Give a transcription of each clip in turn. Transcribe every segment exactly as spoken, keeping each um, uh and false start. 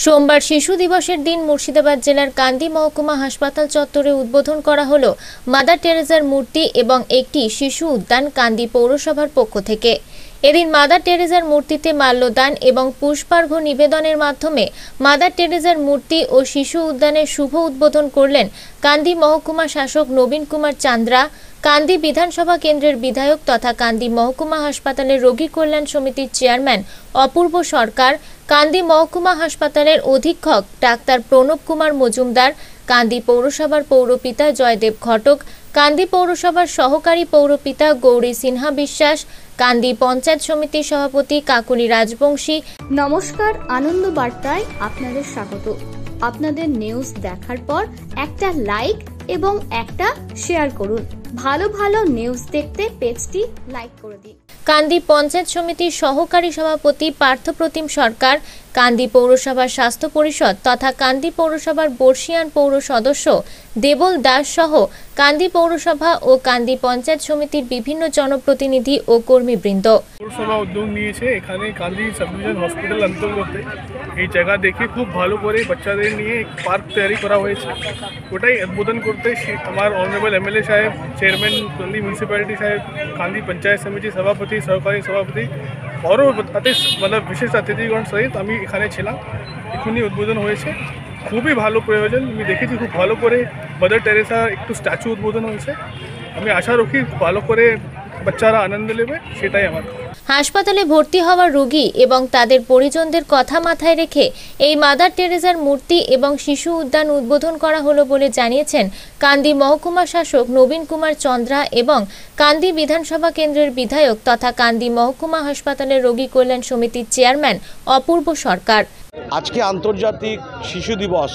সোমবার শিশু দিবসের দিন মুর্শিদাবাদ জেলার কান্দি মহকুমা হাসপাতাল চত্বরে উদ্বোধন করা হলো মাদার টেরেজার মূর্তি এবং একটি শিশু উদ্যান কান্দি পৌরসভার পক্ষ থেকে। এদিন মাদার টেরেজার মূর্তিতে মাল্যদান এবং পুষ্পার্ঘ নিবেদনের মাধ্যমে মাদার টেরেজার মূর্তি ও শিশু উদ্যানের শুভ উদ্বোধন করলেন কান্দি মহকুমা শাসক নবীন কুমার চান্দ্রা, কান্দি বিধানসভা কেন্দ্রের বিধায়ক তথা কান্দি মহকুমা হাসপাতালের রোগী কল্যাণ সমিতির চেয়ারম্যান অপূর্ব সরকার, কান্দি মহকুমা হাসপাতালের অধীক্ষক ডাক্তার প্রণব কুমার মজুমদার, কান্দি পৌরসভার পৌরপিতা জয়দেব ঘটক, কান্দি পৌরসভার সহকারী পৌরপিতা গৌরী সিনহা বিশ্বাস, কান্দি পঞ্চায়েত সমিতির সভাপতি কাকুলি রাজবংশী। নমস্কার, আনন্দ বার্তায় আপনাদের স্বাগত। আপনাদের নিউজ দেখার পর একটা লাইক এবং একটা শেয়ার করুন। ভালো ভালো নিউজ দেখতে পেজটি লাইক করে দিন। কান্দি পঞ্চায়েত সমিতির সহকারী সভাপতি পার্থপ্রতিম সরকার, কান্দি পৌরসভার স্বাস্থ্য পরিষদ তথা কান্দি পৌরসভার বর্ষিয়ান পৌর সদস্য দেবল দাস সহ কান্দি পৌরসভা ও কান্দি পঞ্চায়েত সমিতির বিভিন্ন জনপ্রতিনিধি ও কর্মীবৃন্দ। পৌরসভা উদ্যোগ নিয়েছে এখানে কান্দি সাব ডিভিশন হসপিটাল অন্তর্গত এই জায়গা দেখে খুব ভালো করে বাচ্চাদের নিয়ে এক পার্ক তৈরি করা হয়েছে। ওটাই উদ্বোধন করতে আমার অনারেবল এমএলএ সাহেব, চেয়ারম্যান কান্দি মিউনিসিপ্যালিটি সাহেব, কান্দি পঞ্চায়েত সমিতি সভাপতি, সহকারী সভাপতি আরও মানে বিশেষ অতিথিগণ সহিত আমি এখানে ছিলাম। এখনই উদ্বোধন হয়েছে, খুবই ভালো প্রয়োজন। আমি দেখেছি খুব ভালো করে মাদার টেরেসা একটু স্ট্যাচু উদ্বোধন হয়েছে। আমি আশা রাখি ভালো করে বাচ্চারা আনন্দ নেবে, সেটাই আমার। হাসপাতালে ভর্তি হওয়া রোগী এবং তাদের পরিজনদের কথা মাথায় রেখে এই মাদার টেরেজার মূর্তি এবং শিশু উদ্যান উদ্বোধন করা হলো বলে জানিয়েছেন কান্দি মহকুমা শাসক নবীন কুমার চন্দ্রা এবং কান্দি বিধানসভা কেন্দ্রের বিধায়ক তথা কান্দি মহকুমা হাসপাতালের রোগী কল্যাণ সমিতির চেয়ারম্যান অপূর্ব সরকার। আজকে আন্তর্জাতিক শিশু দিবস,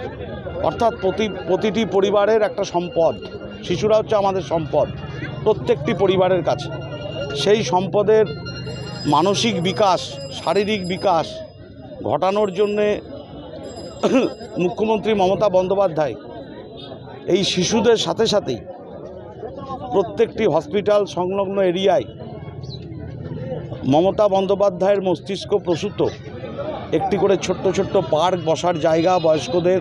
অর্থাৎ প্রতি প্রতিটি পরিবারের একটা সম্পদ। শিশুরা হচ্ছে আমাদের সম্পদ প্রত্যেকটি পরিবারের কাছে। সেই সম্পদের মানসিক বিকাশ, শারীরিক বিকাশ ঘটানোর জন্যে মুখ্যমন্ত্রী মমতা বন্দ্যোপাধ্যায় এই শিশুদের সাথে সাথেই প্রত্যেকটি হসপিটাল সংলগ্ন এরিয়ায় মমতা বন্দ্যোপাধ্যায়ের মস্তিষ্ক প্রসূত একটি করে ছোট্ট ছোট্ট পার্ক, বসার জায়গা, বয়স্কদের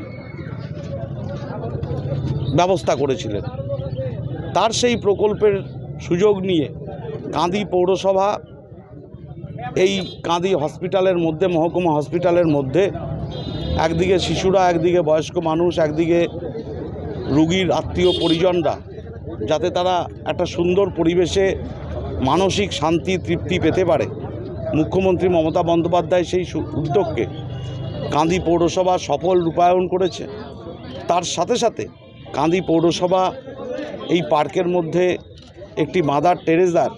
ব্যবস্থা করেছিলেন। তার সেই প্রকল্পের সুযোগ নিয়ে কান্দি পৌরসভা এই কান্দি হসপিটালের মধ্যে, মহকুমা হসপিটালের মধ্যে একদিকে শিশুরা, একদিকে বয়স্ক মানুষ, একদিকে রোগীর আত্মীয় পরিজনরা, যাতে তারা একটা সুন্দর পরিবেশে মানসিক শান্তি, তৃপ্তি পেতে পারে, মুখ্যমন্ত্রী মমতা বন্দ্যোপাধ্যায় সেই উদ্যোগকে কান্দি পৌরসভা সফল রূপায়ণ করেছে। তার সাথে সাথে কান্দি পৌরসভা এই পার্কের মধ্যে একটি মাদার টেরেজার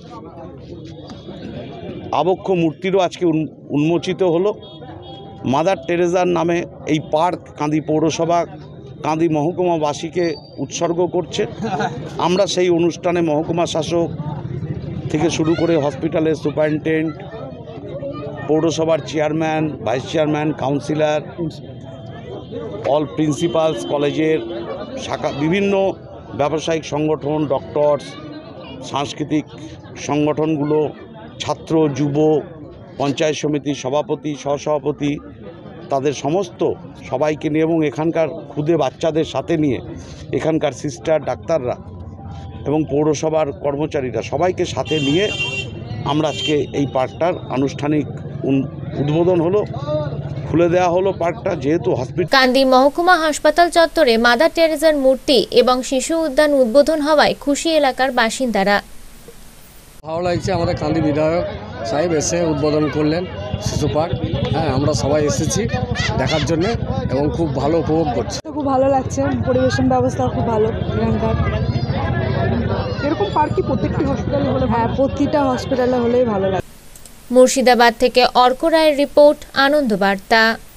আবক্ষ মূর্তিরও আজকে উন্মোচিত হলো। মাদার টেরেজার নামে এই পার্ক কান্দি পৌরসভা কান্দি মহকুমাবাসীকে উৎসর্গ করছে। আমরা সেই অনুষ্ঠানে মহকুমা শাসক থেকে শুরু করে হসপিটালের সুপারিনটেন্ডেন্ট, পৌরসভার chairman, vice chairman, councillor, all principals, কলেজের শাখা, বিভিন্ন ব্যবসায়িক সংগঠন, ডক্টরস, সাংস্কৃতিক সংগঠনগুলো, ছাত্র, যুব, পঞ্চায়েত সমিতির সভাপতি, সহসভাপতি, তাদের সমস্ত সবাইকে নিয়ে এবং এখানকার ক্ষুদে বাচ্চাদের সাথে নিয়ে এখানকার সিস্টার, ডাক্তাররা এবং পৌরসভার কর্মচারীরা সবাইকে সাথে নিয়ে আমরা আজকে এই পার্কটার আনুষ্ঠানিক উদ্বোধন হলো, খুলে দেওয়া হলো পার্কটা। যেহেতু হসপিটাল কান্দি মহকুমা হাসপাতাল চত্বরে মাদার টেরেজার মূর্তি এবং শিশু উদ্যান উদ্বোধন হওয়ায় খুশি এলাকার বাসিন্দারা। ভালো লাগছে, আমাদের কান্দি বিধায়ক সাহেব এসে উদ্বোধন করলেন শিশু পার্ক। হ্যাঁ, আমরা সবাই এসেছি দেখার জন্য এবং খুব ভালো উপভোগ করছি। খুব ভালো লাগছে, পরিবেশন ব্যবস্থা খুব ভালো এখানকার। এরকম পার্ক কি প্রত্যেকটি হসপিটালে হলে? হ্যাঁ, প্রতিটা হসপিটালে হলেই ভালো লাগে। মুর্শিদাবাদ থেকে অর্ক রায়ের রিপোর্ট, আনন্দ বার্তা।